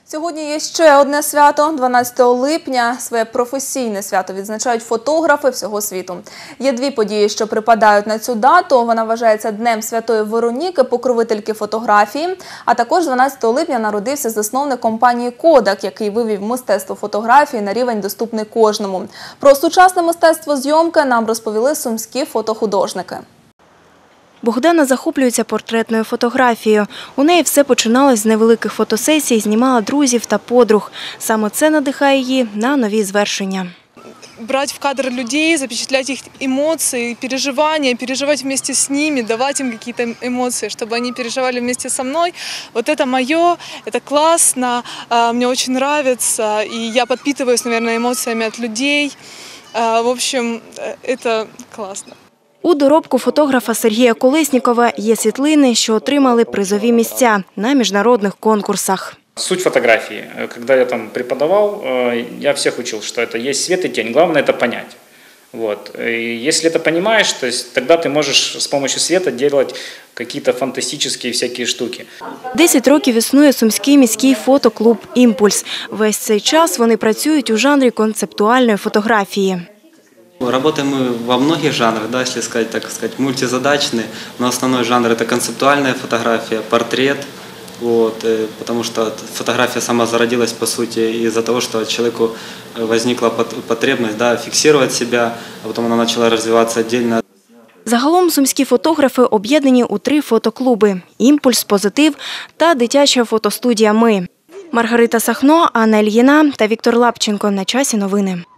Сьогодні є ще одне свято – 12 липня. Своє професійне свято відзначають фотографи всього світу. Є дві події, що припадають на цю дату. Вона вважається Днем Святої Вероніки, покровительки фотографії. А також 12 липня народився засновник компанії «Кодак», який вивів мистецтво фотографії на рівень доступний кожному. Про сучасне мистецтво зйомки нам розповіли сумські фотохудожники. Богдана захоплюється портретною фотографією. У неї все починалось з невеликих фотосесій, знімала друзів та подруг. Саме це надихає її на нові звершення. Брать в кадр людей, запечатлять их эмоции, переживания, переживать вместе с ними, давать им какие-то эмоции, чтобы они переживали вместе со мной. Вот это мое, это классно, мне очень нравится, и я подпитываюсь, наверное, эмоциями от людей. В общем, это классно. У доробку фотографа Сергія Колеснікова є світлини, що отримали призові місця на міжнародних конкурсах. Суть фотографии. Когда я там преподавал, я всех учил, что это есть свет и тень. Главное это понять. Вот. И если это понимаешь, то есть, тогда ты можешь с помощью света делать какие-то фантастические всякие штуки. 10 років існує Сумський міський фотоклуб «Імпульс». Весь цей час вони працюють у жанрі концептуальної фотографії. Работаем мы во многих жанрах, да, если сказать, так сказать, мультизадачные, но основной жанр – это концептуальная фотография, портрет, вот, потому что фотография сама зародилась, по сути, из-за того, что человеку возникла потребность, да, фиксировать себя, а потом она начала развиваться отдельно. Загалом сумські фотографи об'єднані у 3 фотоклуби – «Імпульс», «Позитив» та дитяча фотостудія «Ми». Маргарита Сахно, Анна Ільїна та Віктор Лапченко. На часі новини.